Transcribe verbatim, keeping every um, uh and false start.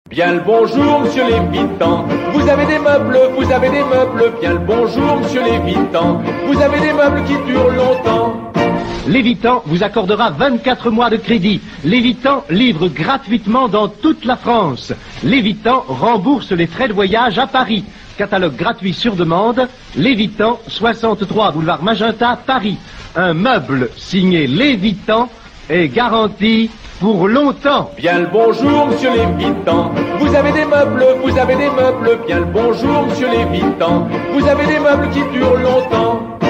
Bien le bonjour, monsieur Lévitan. Vous avez des meubles, vous avez des meubles. Bien le bonjour, monsieur Lévitan. Vous avez des meubles qui durent longtemps. Lévitan vous accordera vingt-quatre mois de crédit. Lévitan livre gratuitement dans toute la France. Lévitan rembourse les frais de voyage à Paris. Catalogue gratuit sur demande. Lévitan, soixante-trois boulevard Magenta, Paris. Un meuble signé Lévitan est garanti pour longtemps. Bien le bonjour, monsieur Lévitan. Vous avez des meubles, vous avez des meubles. Bien le bonjour, monsieur Lévitan. Vous avez des meubles qui durent longtemps.